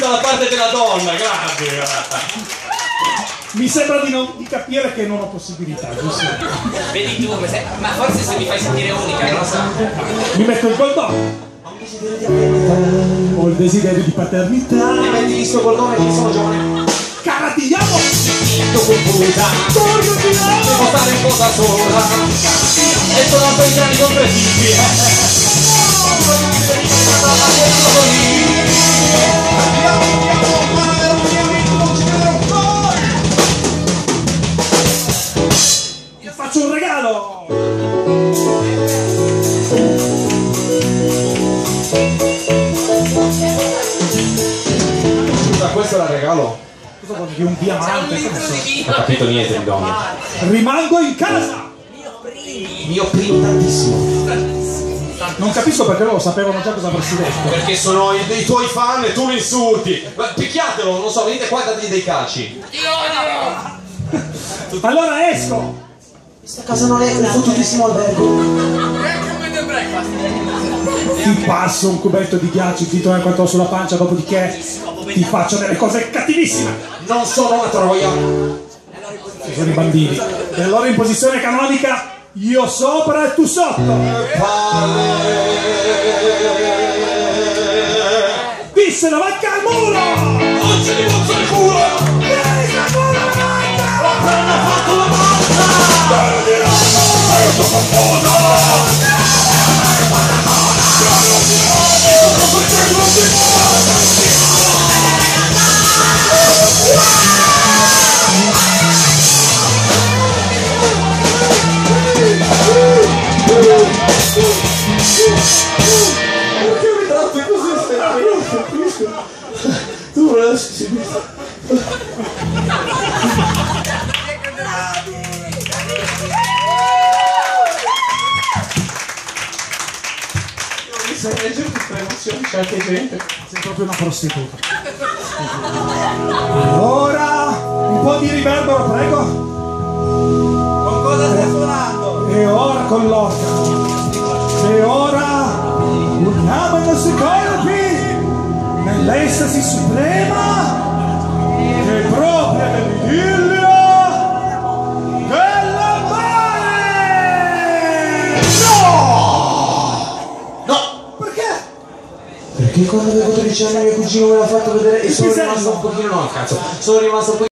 dalla parte della donna, grazie. Mi sembra di capire che non ho possibilità, giusto? Vedi tu, ma forse se mi fai sentire unica, non lo so. Mi metto il goldone. Ho il desiderio di paternità. E metti visto col nome che sono giovane. Caratiamo! Tutto confusa. Devo stare un po' da sola. E sono anche i treni comprensibili. Ti faccio un regalo! Questo era il regalo. Cosa vuol dire un diamante? C'è un litro di vino. Non ho capito niente di donne. Rimango in casa! Mio primo tantissimo. Non capisco perché loro sapevano già cosa avresti detto. Perché sono dei tuoi fan e tu mi insulti. Picchiatelo, non so, venite qua e dategli dei calci. Allora esco! Questa casa non è un fottutissimo albergo. Ti passo un cubetto di ghiaccio, ti tiro quanto ho sulla pancia, dopodiché ti faccio delle cose cattivissime. Non sono una troia. Ci sono i bambini. E allora in posizione canonica, io sopra e tu sotto. Disse la vacca al muro! Non ci dimozzo il culo! Vieni che muro la vacca! La penna ha fatto la perché mi tratti così? Tu non esci. Se legge tutte emozioni, c'è anche gente. Sei proprio una prostituta. Allora, un po' di riverbero, prego. Con cosa stai suonando? E ora con l'organo. E ora uniamo i nostri corpi nell'estasi suprema che è propria dell'idillio dell'amore! No! Perché? Perché quando avevo 13 anni mio cugino me l'ha fatto vedere e sono rimasto un pochino... No, cazzo, sono rimasto un po'...